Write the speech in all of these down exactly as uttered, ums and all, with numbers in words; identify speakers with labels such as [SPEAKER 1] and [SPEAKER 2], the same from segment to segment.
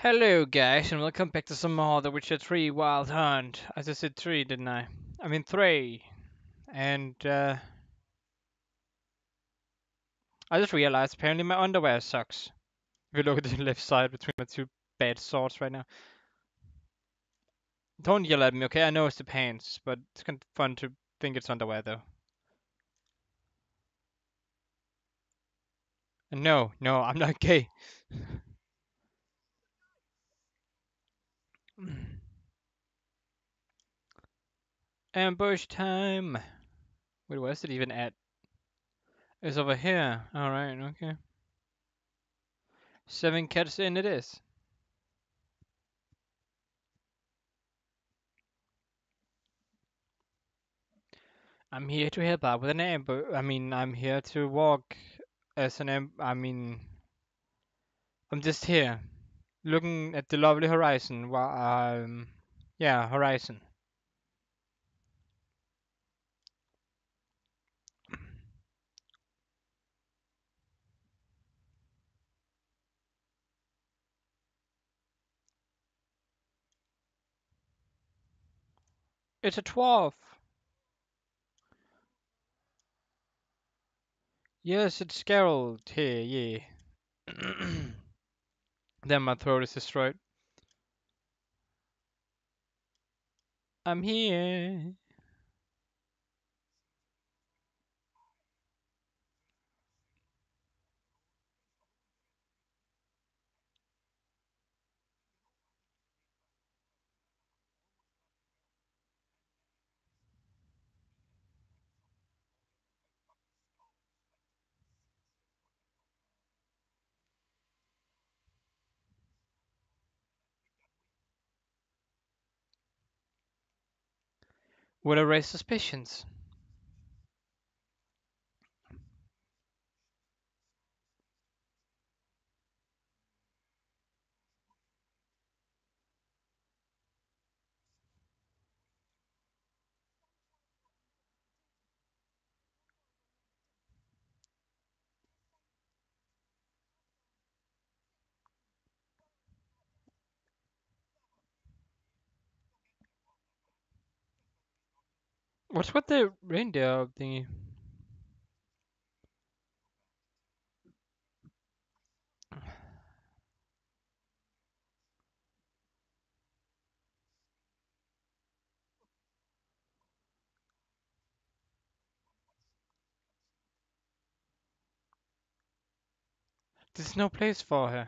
[SPEAKER 1] Hello guys and welcome back to some more The Witcher three Wild Hunt. I just said three, didn't I? I mean three. And uh, I just realized apparently my underwear sucks. If you look at the left side between my two bad swords right now. Don't yell at me, okay? I know it's the pants, but it's kind of fun to think it's underwear though. And no, no, I'm not gay. Ambush time. Wait, where's it even at? It's over here. Alright, okay. Seven cats in it is. I'm here to help out with an ambush. I mean, I'm here to walk as an am. I mean, I'm just here, looking at the lovely horizon. While um, yeah, horizon. It's a dwarf. Yes, it's Geralt here. Yeah. Then my throat is destroyed. I'm here. Would I raise suspicions? What's with the reindeer thingy? There's no place for her.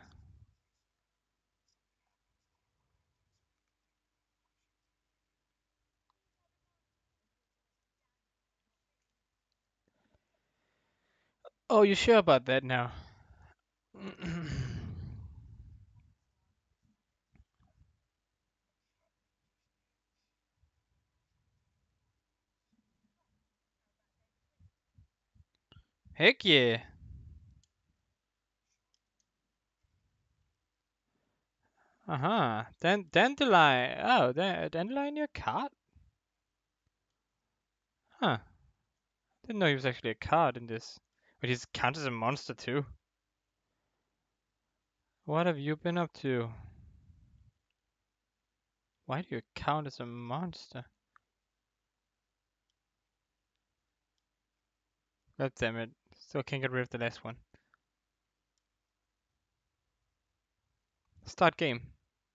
[SPEAKER 1] Oh, you sure about that now? Heck yeah. Uh-huh. Dan dandelion. Oh, da dandelion in your cart? Huh. Didn't know he was actually a card in this. But he's counted as a monster too. What have you been up to? Why do you count as a monster? God damn it. Still can't get rid of the last one. Start game.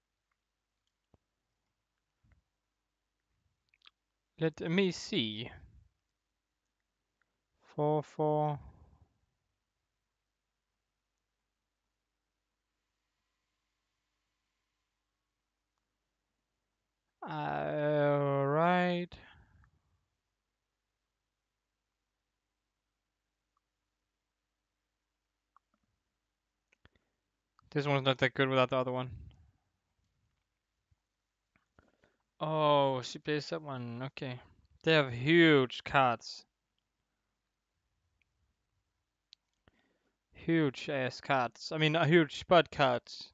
[SPEAKER 1] Let me see. Four, four. Alright. This one's not that good without the other one. Oh, she plays that one. Okay. They have huge cards. Huge ass cards. I mean, uh, huge spot cards.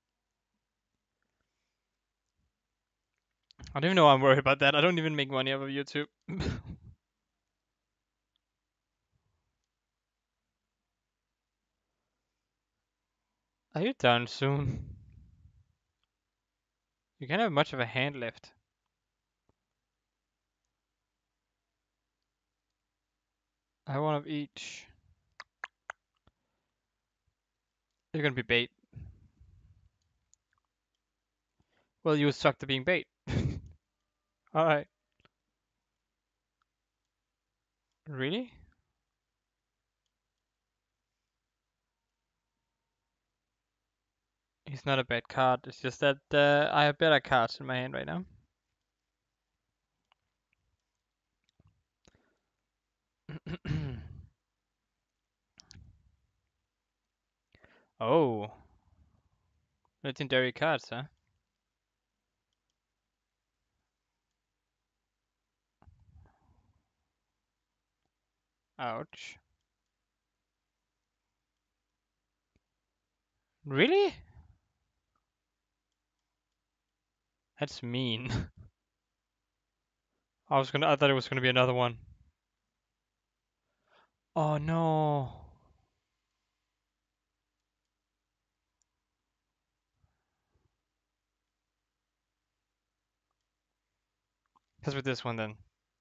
[SPEAKER 1] I don't even know why I'm worried about that. I don't even make money off of YouTube. Are you done soon? You can't have much of a hand left. I have one of each. You're gonna be bait. Well, you suck to being bait. Alright. Really? He's not a bad card. It's just that uh, I have better cards in my hand right now. Oh. Legendary cards, huh? Ouch. Really? That's mean. I was gonna I thought it was gonna be another one. Oh no. Because with this one then.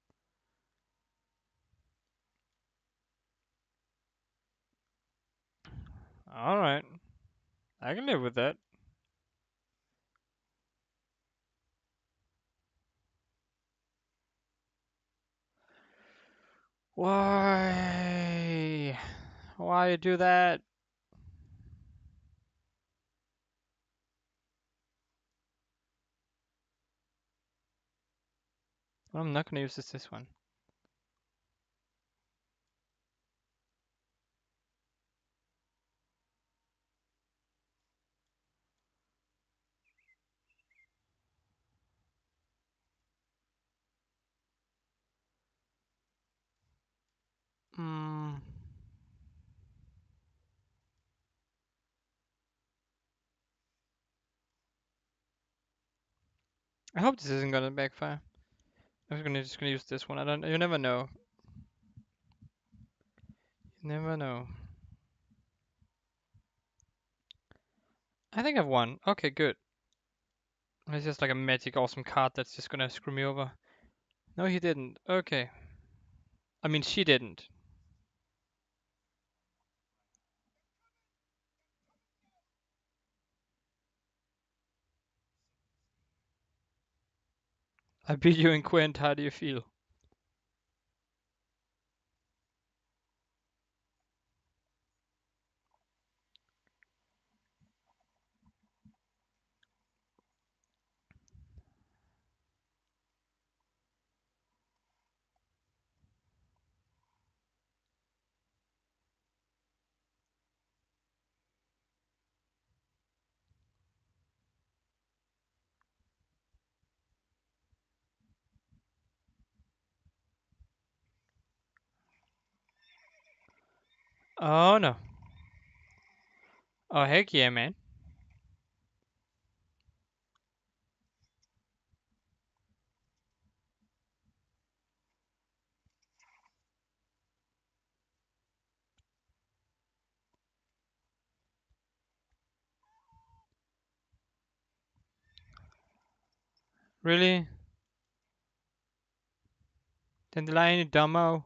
[SPEAKER 1] Alright. I can live with that. Why? Why you do that? Well, I'm not gonna use this this one. Hmm. I hope this isn't gonna backfire. I'm gonna just gonna use this one. I don't. You never know. You never know. I think I've won. Okay, good. It's just like a magic awesome card that's just gonna screw me over. No, he didn't. Okay. I mean, she didn't. I beat you in Quint. How do you feel? Oh no. Oh heck yeah, man. Really? Dandelion, you dumbo.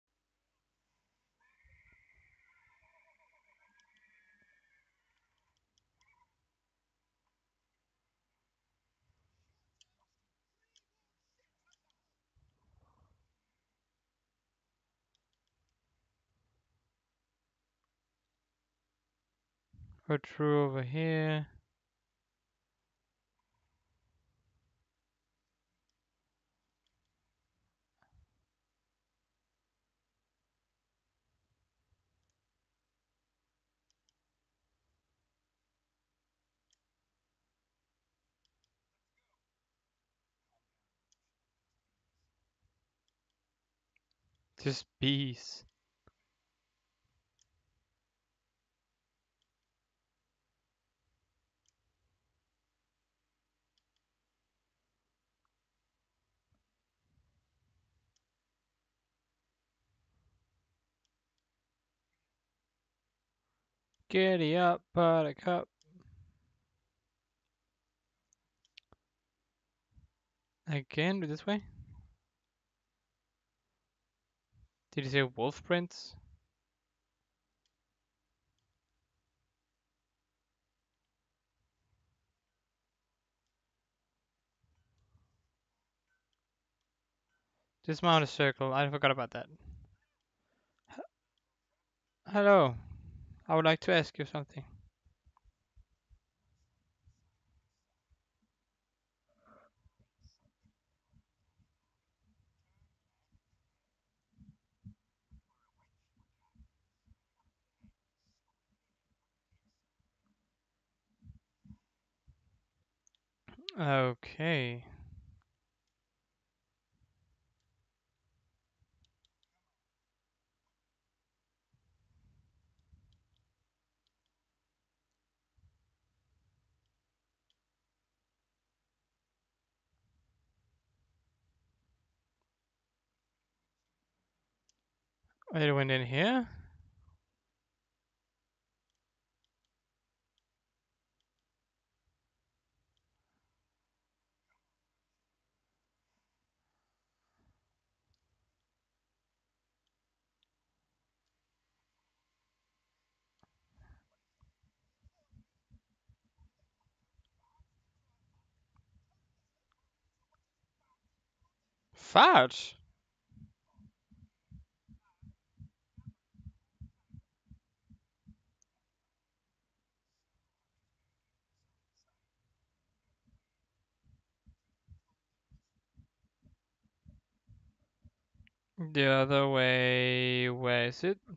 [SPEAKER 1] Go through over here. Just bees. Giddy up, buttercup. Again, this way? Did you say wolf prints? Dismount a circle. I forgot about that. Hello. I would like to ask you something. Okay. It went in here? Fudge! The other way. Where is it?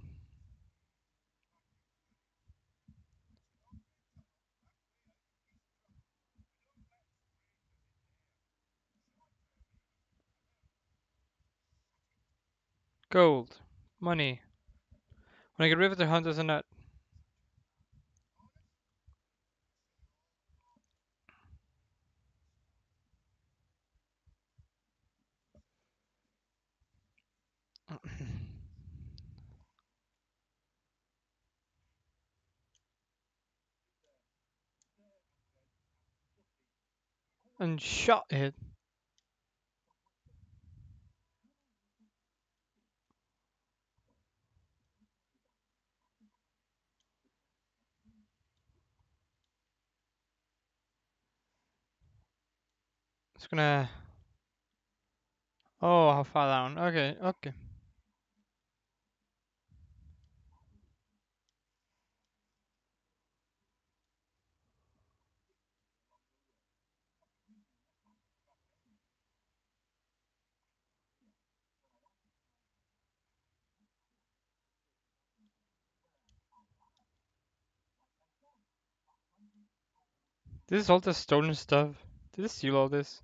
[SPEAKER 1] Gold. Money. When I get rid of the hunters and that. And shot it. It's gonna. Oh, how far down? Okay, okay. This is all the stolen stuff. Did I steal all this?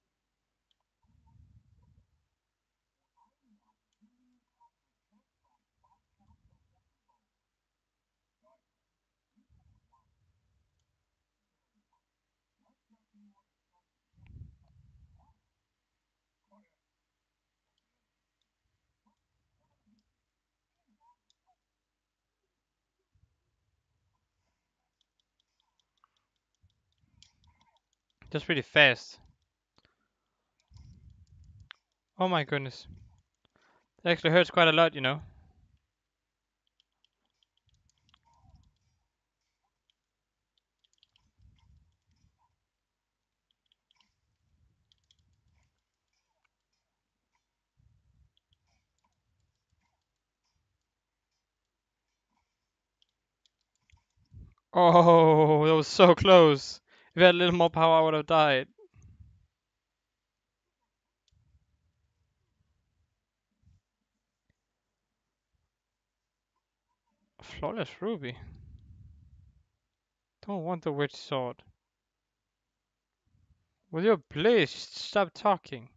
[SPEAKER 1] Just really fast. Oh my goodness. It actually hurts quite a lot, you know. Oh, that was so close. If I had a little more power, I would have died. Flawless ruby. Don't want the witch sword. Will you please stop talking?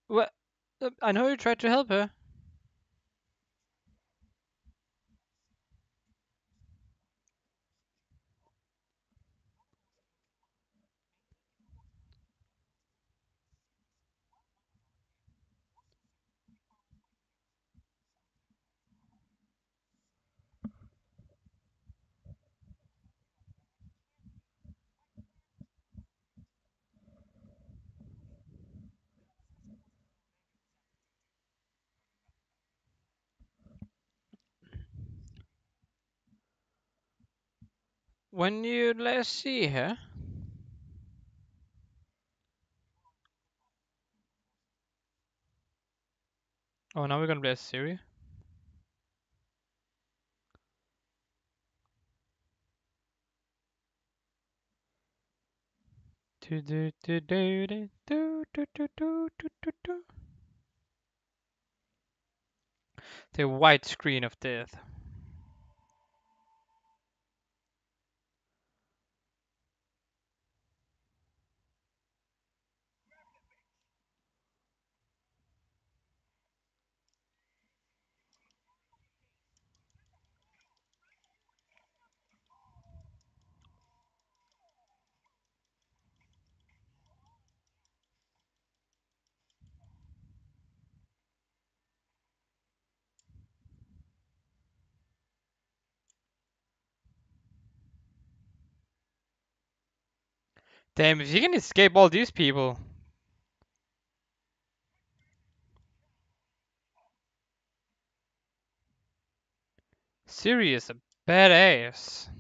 [SPEAKER 1] What? Uh, I know you tried to help her. When you last see her? Oh, now we're gonna play Siri. Do do do do do do do do do do do do. The white screen of death. Damn, if you can escape all these people. Siri is a badass.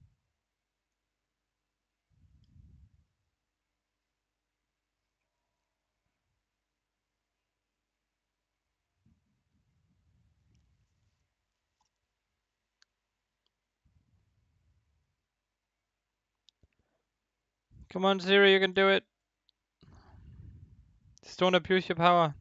[SPEAKER 1] Come on, Siri, you can do it. Just don't abuse your power.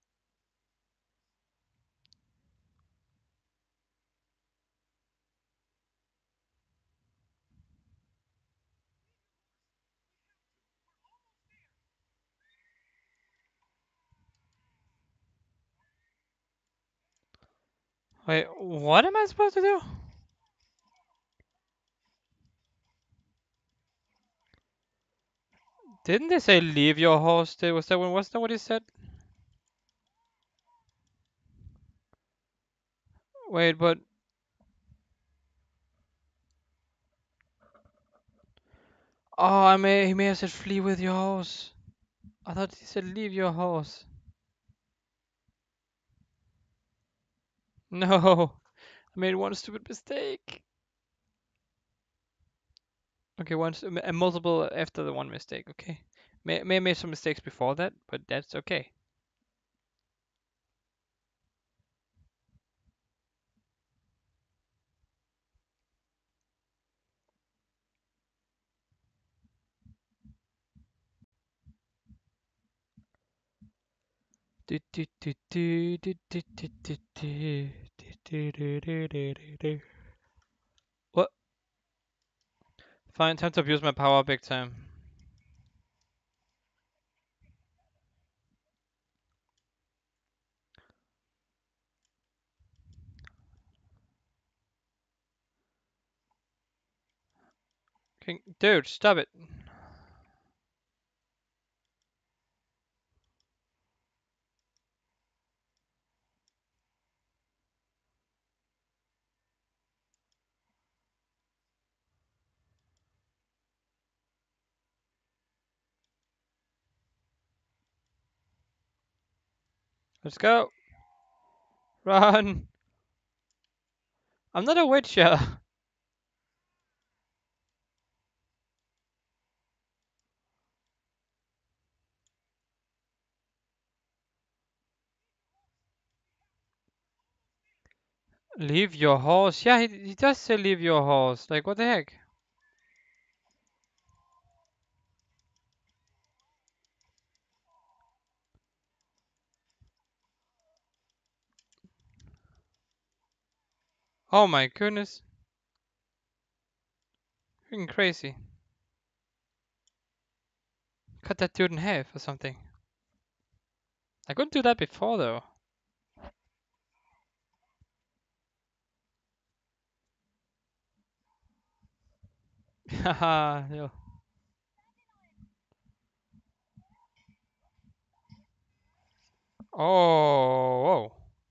[SPEAKER 1] Wait, what am I supposed to do? Didn't they say leave your horse? There was that one? Was that what he said? Wait, but oh, I may he may have said flee with your horse. I thought he said leave your horse. No, I made one stupid mistake. Okay, once a multiple after the one mistake. Okay, may may have made some mistakes before that, but that's okay. Do, do, do, do, do, do, do, do, do, do, do, do, do, do, do. What? Fine, time to abuse my power big time. Okay, dude, stop it. Let's go. Run. I'm not a witcher. Leave your horse. Yeah, he, he does say leave your horse. Like, what the heck? Oh my goodness. Freaking crazy. Cut that dude in half or something. I couldn't do that before though. Haha, yo. Oh,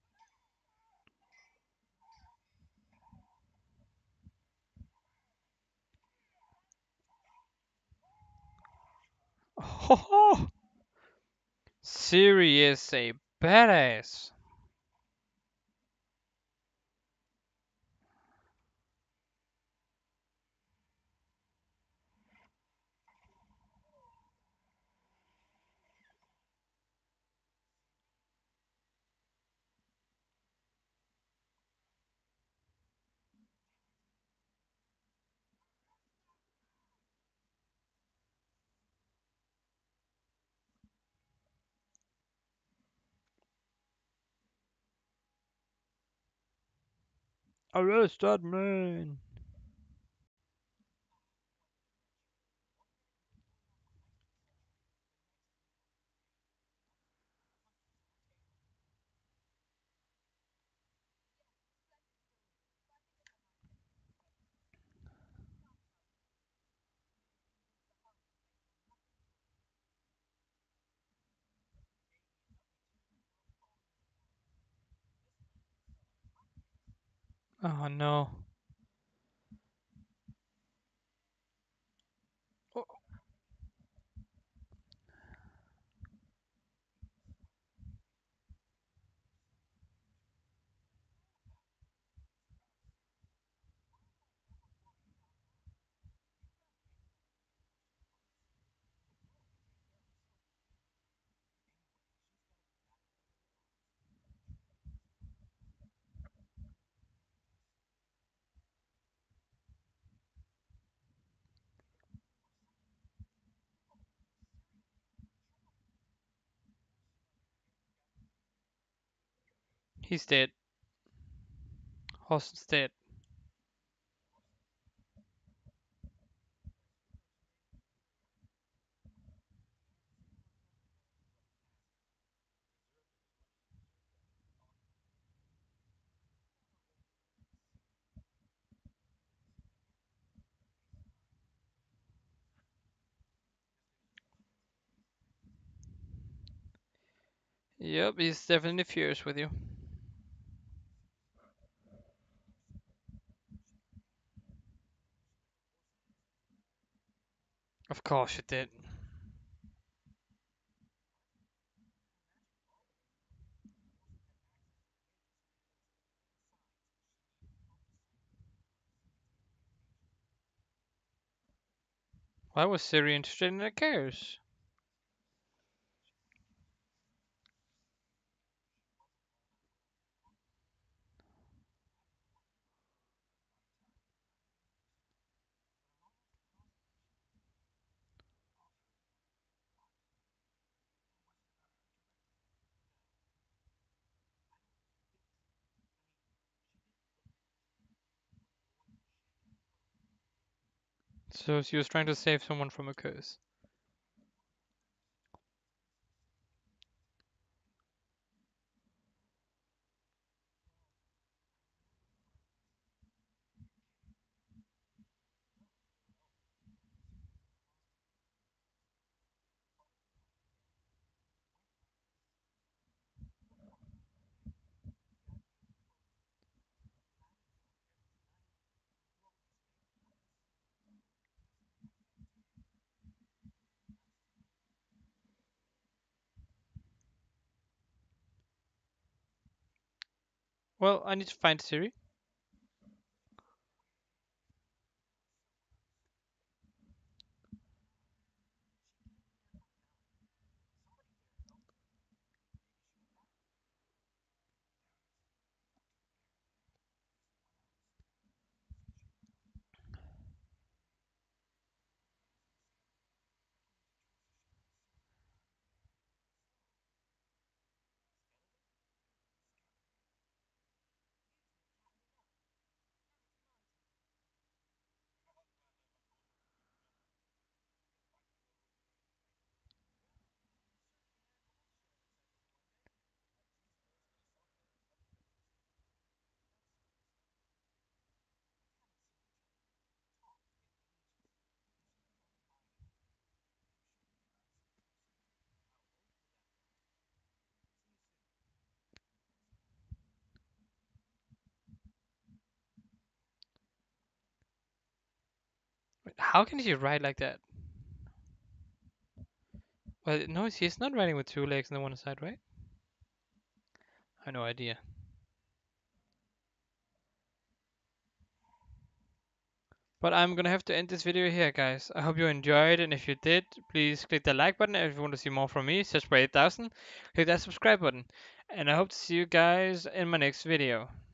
[SPEAKER 1] whoa. Siri is a badass. Arrest that man. Oh no. Oh, he's dead. Horse is dead. Yep, he's definitely furious with you. Of course you did. Why was Siri interested in the cars? So she was trying to save someone from a curse. Well, I need to find Siri. How can she ride like that? Well, no, she's not riding with two legs on the one side, right? I have no idea. But I'm gonna have to end this video here, guys. I hope you enjoyed, and if you did, please click the like button. If you want to see more from me, search for eight thousand. Click that subscribe button. And I hope to see you guys in my next video.